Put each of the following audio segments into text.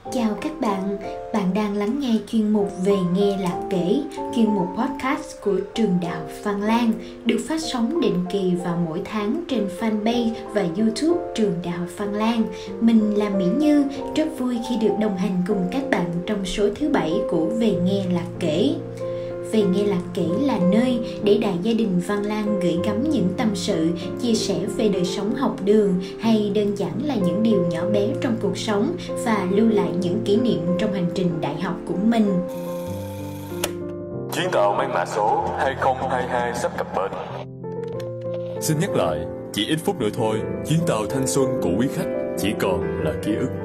Chào các bạn đang lắng nghe chuyên mục Về Nghe Lạc Kể, chuyên mục podcast của Trường Đại học Văn Lang, được phát sóng định kỳ vào mỗi tháng trên fanpage và YouTube Trường Đại học Văn Lang. Mình là Mỹ Như, rất vui khi được đồng hành cùng các bạn trong số thứ 7 của Về Nghe Lạc Kể. Về Nghe Lạc Kể là nơi để đại gia đình Văn Lang gửi gắm những tâm sự, chia sẻ về đời sống học đường hay đơn giản là những điều nhỏ bé trong cuộc sống và lưu lại những kỷ niệm trong hành trình đại học của mình. Chuyến tàu mang mã số 2022 sắp cập bến. Xin nhắc lại, chỉ ít phút nữa thôi, chuyến tàu thanh xuân của quý khách chỉ còn là ký ức.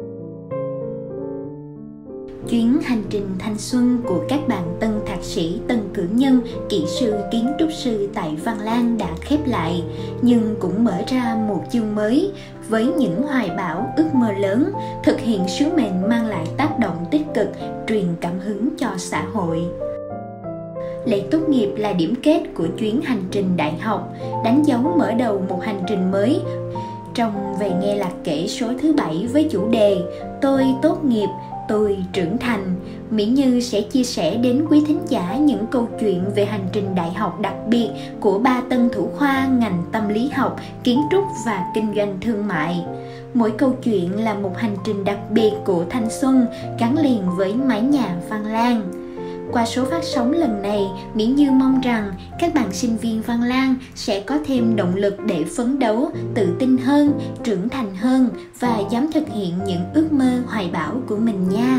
Chuyến hành trình thanh xuân của các bạn tân thạc sĩ, tân cử nhân, kỹ sư, kiến trúc sư tại Văn Lang đã khép lại, nhưng cũng mở ra một chương mới với những hoài bão, ước mơ lớn, thực hiện sứ mệnh mang lại tác động tích cực, truyền cảm hứng cho xã hội. Lễ tốt nghiệp là điểm kết của chuyến hành trình đại học, đánh dấu mở đầu một hành trình mới. Trong Về Nghe Lạc Kể số thứ 7 với chủ đề Tôi tốt nghiệp, tôi trưởng thành, Mỹ Như sẽ chia sẻ đến quý thính giả những câu chuyện về hành trình đại học đặc biệt của 3 tân thủ khoa ngành tâm lý học, kiến trúc và kinh doanh thương mại. Mỗi câu chuyện là một hành trình đặc biệt của thanh xuân gắn liền với mái nhà Văn Lang. Qua số phát sóng lần này, Mỹ Như mong rằng các bạn sinh viên Văn Lang sẽ có thêm động lực để phấn đấu, tự tin hơn, trưởng thành hơn và dám thực hiện những ước mơ hoài bão của mình nha.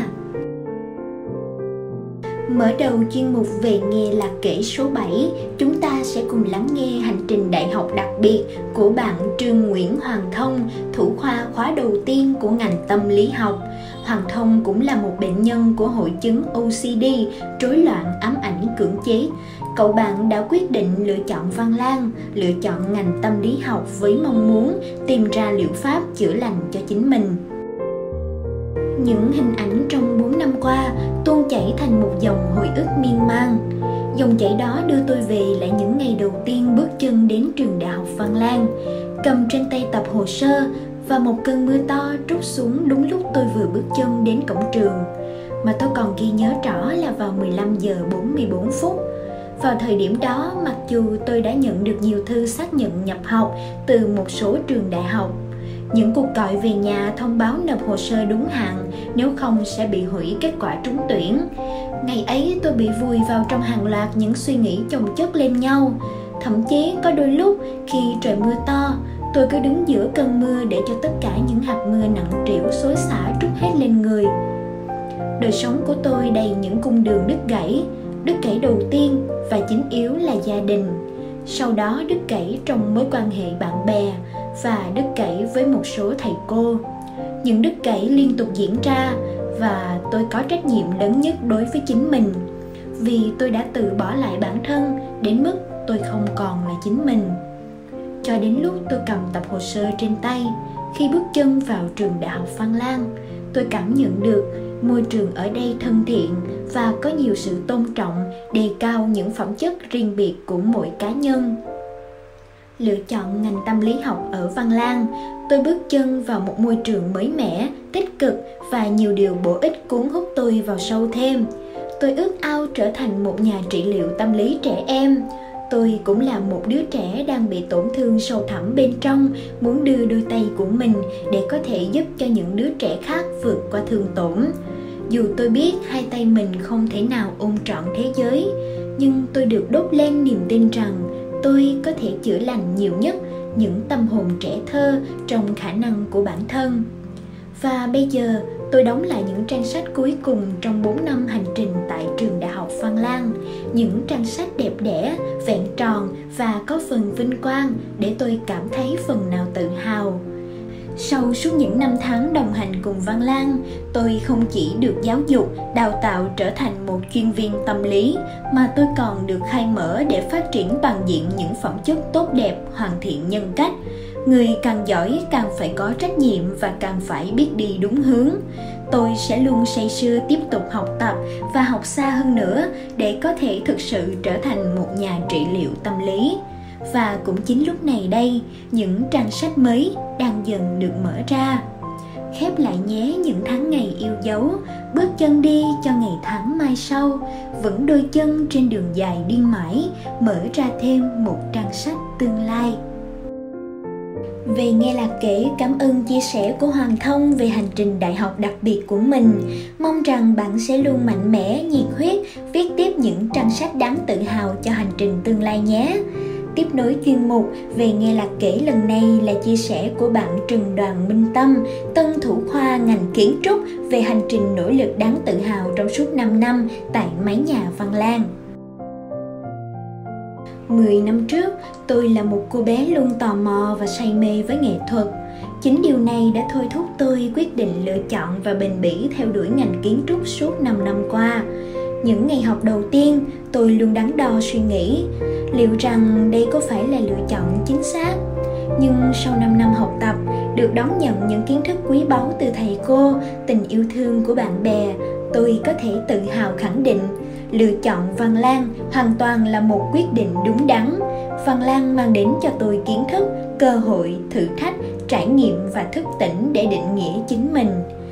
Mở đầu chuyên mục Về Nghe Lạc Kể số 7, chúng ta sẽ cùng lắng nghe hành trình đại học đặc biệt của bạn Trương Nguyễn Hoàng Thông, thủ khoa khóa đầu tiên của ngành tâm lý học. Hoàng Thông cũng là một bệnh nhân của hội chứng OCD, rối loạn ám ảnh cưỡng chế. Cậu bạn đã quyết định lựa chọn Văn Lang, lựa chọn ngành tâm lý học với mong muốn tìm ra liệu pháp chữa lành cho chính mình. Những hình ảnh trong 4 năm qua tuôn chảy thành một dòng hồi ức miên man. Dòng chảy đó đưa tôi về lại những ngày đầu tiên bước chân đến trường Đại học Văn Lang, cầm trên tay tập hồ sơ và một cơn mưa to trút xuống đúng lúc tôi vừa bước chân đến cổng trường. Mà tôi còn ghi nhớ rõ là vào 15 giờ 44 phút. Vào thời điểm đó, mặc dù tôi đã nhận được nhiều thư xác nhận nhập học từ một số trường đại học, những cuộc gọi về nhà thông báo nộp hồ sơ đúng hạn, nếu không sẽ bị hủy kết quả trúng tuyển. Ngày ấy tôi bị vùi vào trong hàng loạt những suy nghĩ chồng chất lên nhau. Thậm chí có đôi lúc khi trời mưa to, tôi cứ đứng giữa cơn mưa để cho tất cả những hạt mưa nặng trĩu xối xả trút hết lên người. Đời sống của tôi đầy những cung đường đứt gãy đầu tiên và chính yếu là gia đình. Sau đó đứt gãy trong mối quan hệ bạn bè và đứt gãy với một số thầy cô. Những đứt gãy liên tục diễn ra và tôi có trách nhiệm lớn nhất đối với chính mình, vì tôi đã từ bỏ lại bản thân đến mức tôi không còn là chính mình. Cho đến lúc tôi cầm tập hồ sơ trên tay, khi bước chân vào trường Đại học Văn Lang, tôi cảm nhận được môi trường ở đây thân thiện và có nhiều sự tôn trọng, đề cao những phẩm chất riêng biệt của mỗi cá nhân. Lựa chọn ngành tâm lý học ở Văn Lang, tôi bước chân vào một môi trường mới mẻ, tích cực và nhiều điều bổ ích cuốn hút tôi vào sâu thêm. Tôi ước ao trở thành một nhà trị liệu tâm lý trẻ em. Tôi cũng là một đứa trẻ đang bị tổn thương sâu thẳm bên trong, muốn đưa đôi tay của mình để có thể giúp cho những đứa trẻ khác vượt qua thương tổn. Dù tôi biết hai tay mình không thể nào ôm trọn thế giới, nhưng tôi được đốt lên niềm tin rằng tôi có thể chữa lành nhiều nhất những tâm hồn trẻ thơ trong khả năng của bản thân. Và bây giờ tôi đóng lại những trang sách cuối cùng trong 4 năm hành trình tại trường Đại học Văn Lang, những trang sách đẹp đẽ, vẹn tròn và có phần vinh quang để tôi cảm thấy phần nào tự hào. Sau suốt những năm tháng đồng hành cùng Văn Lang, tôi không chỉ được giáo dục, đào tạo trở thành một chuyên viên tâm lý, mà tôi còn được khai mở để phát triển toàn diện những phẩm chất tốt đẹp, hoàn thiện nhân cách. Người càng giỏi càng phải có trách nhiệm và càng phải biết đi đúng hướng. Tôi sẽ luôn say sưa tiếp tục học tập và học xa hơn nữa để có thể thực sự trở thành một nhà trị liệu tâm lý. Và cũng chính lúc này đây, những trang sách mới đang dần được mở ra. khép lại nhé những tháng ngày yêu dấu, bước chân đi cho ngày tháng mai sau, vẫn đôi chân trên đường dài đi mãi, mở ra thêm một trang sách tương lai. Về nghe lạc kể, cảm ơn chia sẻ của Hoàng Thông về hành trình đại học đặc biệt của mình. Mong rằng bạn sẽ luôn mạnh mẽ, nhiệt huyết, viết tiếp những trang sách đáng tự hào cho hành trình tương lai nhé. Tiếp nối chuyên mục Về nghe lạc kể lần này là chia sẻ của bạn Trần Đoàn Minh Tâm, tân thủ khoa ngành kiến trúc, về hành trình nỗ lực đáng tự hào trong suốt 5 năm tại mái nhà Văn Lang. 10 năm trước, tôi là một cô bé luôn tò mò và say mê với nghệ thuật. Chính điều này đã thôi thúc tôi quyết định lựa chọn và bền bỉ theo đuổi ngành kiến trúc suốt 5 năm qua. Những ngày học đầu tiên, tôi luôn đắn đo suy nghĩ liệu rằng đây có phải là lựa chọn chính xác. Nhưng sau 5 năm học tập, được đón nhận những kiến thức quý báu từ thầy cô, tình yêu thương của bạn bè, tôi có thể tự hào khẳng định lựa chọn Văn Lang hoàn toàn là một quyết định đúng đắn. Văn Lang mang đến cho tôi kiến thức, cơ hội, thử thách, trải nghiệm và thức tỉnh để định nghĩa chính mình.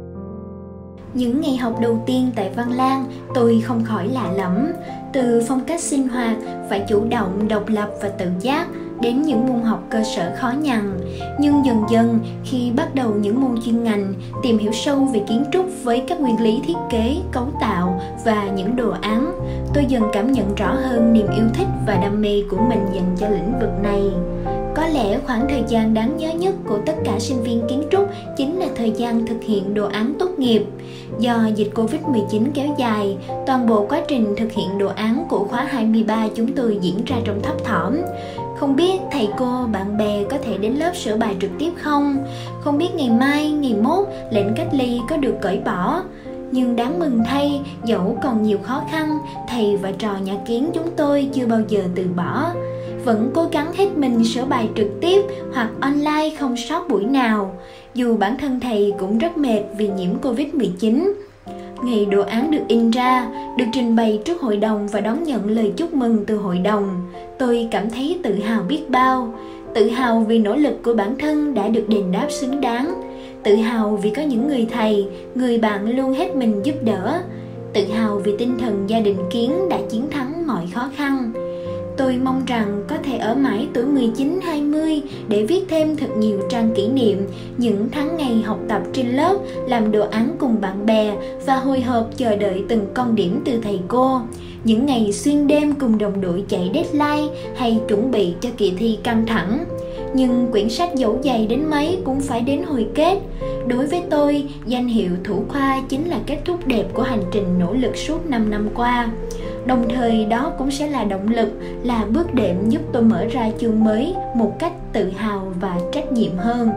Những ngày học đầu tiên tại Văn Lang, tôi không khỏi lạ lẫm, từ phong cách sinh hoạt, phải chủ động, độc lập và tự giác, đến những môn học cơ sở khó nhằn. Nhưng dần dần, khi bắt đầu những môn chuyên ngành, tìm hiểu sâu về kiến trúc với các nguyên lý thiết kế, cấu tạo và những đồ án, tôi dần cảm nhận rõ hơn niềm yêu thích và đam mê của mình dành cho lĩnh vực này. Có lẽ khoảng thời gian đáng nhớ nhất của tất cả sinh viên kiến trúc chính là thời gian thực hiện đồ án tốt nghiệp. Do dịch Covid-19 kéo dài, toàn bộ quá trình thực hiện đồ án của khóa 23 chúng tôi diễn ra trong thấp thỏm. Không biết thầy cô, bạn bè có thể đến lớp sửa bài trực tiếp không? Không biết ngày mai, ngày mốt, lệnh cách ly có được cởi bỏ? Nhưng đáng mừng thay, dẫu còn nhiều khó khăn, thầy và trò nhà kiến chúng tôi chưa bao giờ từ bỏ. Vẫn cố gắng hết mình sửa bài trực tiếp hoặc online không sót buổi nào, dù bản thân thầy cũng rất mệt vì nhiễm Covid-19. Ngày đồ án được in ra, được trình bày trước hội đồng và đón nhận lời chúc mừng từ hội đồng, tôi cảm thấy tự hào biết bao. Tự hào vì nỗ lực của bản thân đã được đền đáp xứng đáng. Tự hào vì có những người thầy, người bạn luôn hết mình giúp đỡ. Tự hào vì tinh thần gia đình kiến đã chiến thắng mọi khó khăn. Tôi mong rằng có thể ở mãi tuổi 19-20 để viết thêm thật nhiều trang kỷ niệm, những tháng ngày học tập trên lớp, làm đồ án cùng bạn bè và hồi hộp chờ đợi từng con điểm từ thầy cô. Những ngày xuyên đêm cùng đồng đội chạy deadline hay chuẩn bị cho kỳ thi căng thẳng. Nhưng quyển sách dẫu dày đến mấy cũng phải đến hồi kết. Đối với tôi, danh hiệu thủ khoa chính là kết thúc đẹp của hành trình nỗ lực suốt 5 năm qua. Đồng thời đó cũng sẽ là động lực, là bước đệm giúp tôi mở ra chương mới một cách tự hào và trách nhiệm hơn.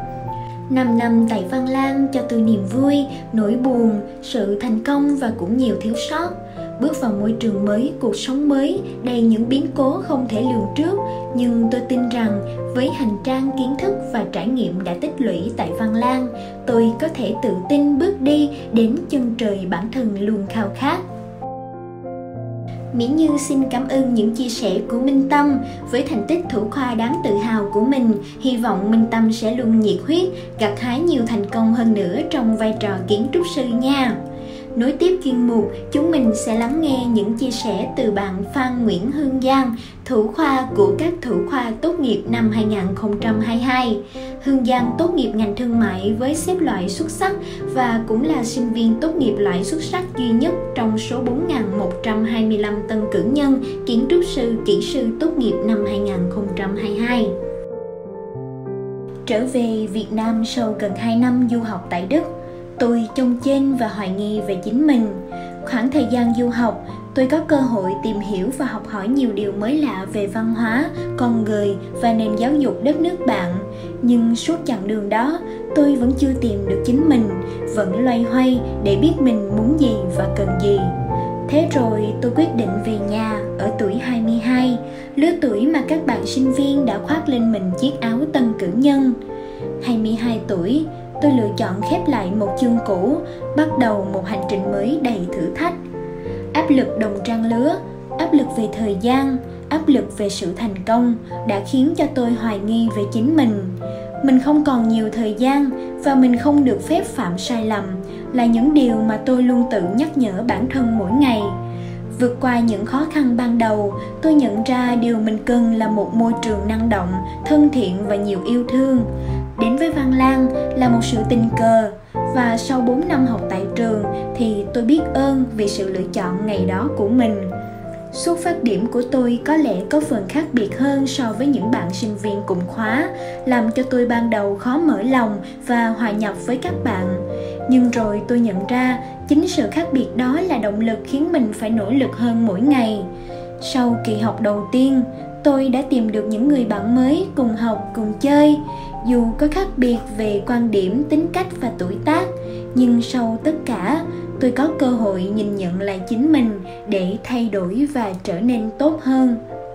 5 năm tại Văn Lang cho tôi niềm vui, nỗi buồn, sự thành công và cũng nhiều thiếu sót. Bước vào môi trường mới, cuộc sống mới, đầy những biến cố không thể lường trước. Nhưng tôi tin rằng với hành trang kiến thức và trải nghiệm đã tích lũy tại Văn Lang, tôi có thể tự tin bước đi đến chân trời bản thân luôn khao khát. Mỹ Như xin cảm ơn những chia sẻ của Minh Tâm. Với thành tích thủ khoa đáng tự hào của mình, hy vọng Minh Tâm sẽ luôn nhiệt huyết, gặt hái nhiều thành công hơn nữa trong vai trò kiến trúc sư nha. Nối tiếp chuyên mục, chúng mình sẽ lắng nghe những chia sẻ từ bạn Phan Nguyễn Hương Giang, thủ khoa của các thủ khoa tốt nghiệp năm 2022. Hương Giang tốt nghiệp ngành thương mại với xếp loại xuất sắc và cũng là sinh viên tốt nghiệp loại xuất sắc duy nhất trong số 4.125 tân cử nhân kiến trúc sư, kỹ sư tốt nghiệp năm 2022. Trở về Việt Nam sau gần 2 năm du học tại Đức, tôi chông chênh và hoài nghi về chính mình. Khoảng thời gian du học, tôi có cơ hội tìm hiểu và học hỏi nhiều điều mới lạ về văn hóa, con người và nền giáo dục đất nước bạn. Nhưng suốt chặng đường đó, tôi vẫn chưa tìm được chính mình, vẫn loay hoay để biết mình muốn gì và cần gì. Thế rồi tôi quyết định về nhà ở tuổi 22, lứa tuổi mà các bạn sinh viên đã khoác lên mình chiếc áo tân cử nhân. 22 tuổi, tôi lựa chọn khép lại một chương cũ, bắt đầu một hành trình mới đầy thử thách. Áp lực đồng trang lứa, áp lực về thời gian, áp lực về sự thành công đã khiến cho tôi hoài nghi về chính mình. Mình không còn nhiều thời gian và mình không được phép phạm sai lầm, là những điều mà tôi luôn tự nhắc nhở bản thân mỗi ngày. Vượt qua những khó khăn ban đầu, tôi nhận ra điều mình cần là một môi trường năng động, thân thiện và nhiều yêu thương. Đến với Văn Lang là một sự tình cờ, và sau 4 năm học tại trường thì tôi biết ơn vì sự lựa chọn ngày đó của mình. Xuất phát điểm của tôi có lẽ có phần khác biệt hơn so với những bạn sinh viên cùng khóa, làm cho tôi ban đầu khó mở lòng và hòa nhập với các bạn. Nhưng rồi tôi nhận ra chính sự khác biệt đó là động lực khiến mình phải nỗ lực hơn mỗi ngày. Sau kỳ học đầu tiên, tôi đã tìm được những người bạn mới cùng học, cùng chơi. Dù có khác biệt về quan điểm, tính cách và tuổi tác, nhưng sau tất cả, tôi có cơ hội nhìn nhận lại chính mình để thay đổi và trở nên tốt hơn.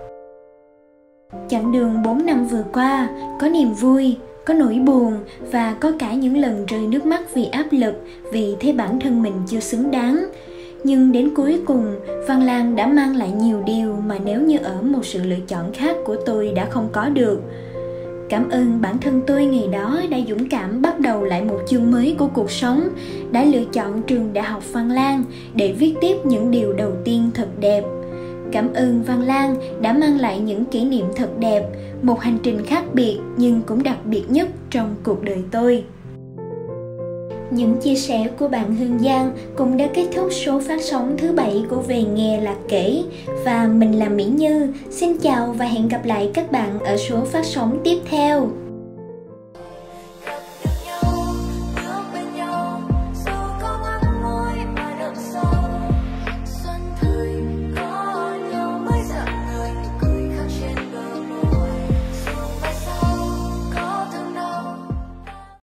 Chặng đường 4 năm vừa qua, có niềm vui, có nỗi buồn và có cả những lần rơi nước mắt vì áp lực, vì thấy bản thân mình chưa xứng đáng. Nhưng đến cuối cùng, Văn Lang đã mang lại nhiều điều mà nếu như ở một sự lựa chọn khác của tôi đã không có được. Cảm ơn bản thân tôi ngày đó đã dũng cảm bắt đầu lại một chương mới của cuộc sống, đã lựa chọn trường Đại học Văn Lang để viết tiếp những điều đầu tiên thật đẹp. Cảm ơn Văn Lang đã mang lại những kỷ niệm thật đẹp, một hành trình khác biệt nhưng cũng đặc biệt nhất trong cuộc đời tôi. Những chia sẻ của bạn Hương Giang cũng đã kết thúc số phát sóng thứ 7 của Về Nghe Là Kể. Và mình là Mỹ Như, xin chào và hẹn gặp lại các bạn ở số phát sóng tiếp theo.